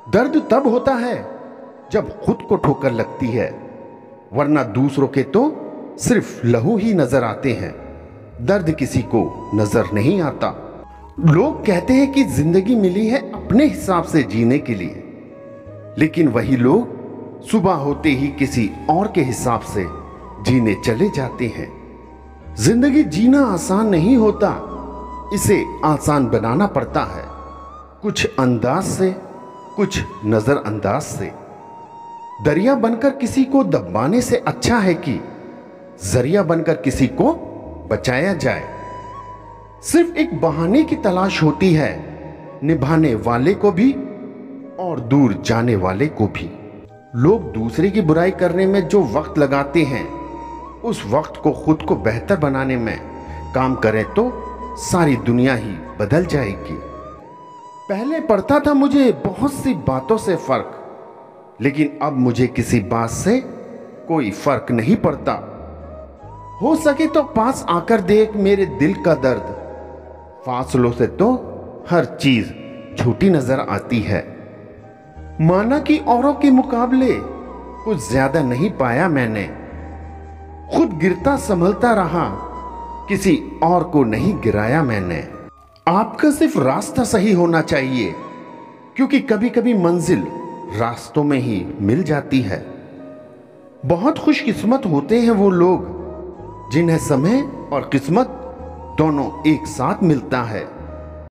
दर्द तब होता है जब खुद को ठोकर लगती है, वरना दूसरों के तो सिर्फ लहू ही नजर आते हैं, दर्द किसी को नजर नहीं आता। लोग कहते हैं कि जिंदगी मिली है अपने हिसाब से जीने के लिए, लेकिन वही लोग सुबह होते ही किसी और के हिसाब से जीने चले जाते हैं। जिंदगी जीना आसान नहीं होता, इसे आसान बनाना पड़ता है, कुछ अंदाज से, कुछ नजरअंदाज से। दरिया बनकर किसी को दबाने से अच्छा है कि जरिया बनकर किसी को बचाया जाए। सिर्फ एक बहाने की तलाश होती है, निभाने वाले को भी और दूर जाने वाले को भी। लोग दूसरे की बुराई करने में जो वक्त लगाते हैं, उस वक्त को खुद को बेहतर बनाने में काम करें तो सारी दुनिया ही बदल जाएगी। पहले पड़ता था मुझे बहुत सी बातों से फर्क, लेकिन अब मुझे किसी बात से कोई फर्क नहीं पड़ता। हो सके तो पास आकर देख मेरे दिल का दर्द, फासलों से तो हर चीज छोटी नजर आती है। माना कि औरों के मुकाबले कुछ ज्यादा नहीं पाया मैंने, खुद गिरता संभलता रहा, किसी और को नहीं गिराया मैंने। आपका सिर्फ रास्ता सही होना चाहिए, क्योंकि कभी कभी मंजिल रास्तों में ही मिल जाती है। बहुत खुशकिस्मत होते हैं वो लोग जिन्हें समय और किस्मत दोनों एक साथ मिलता है।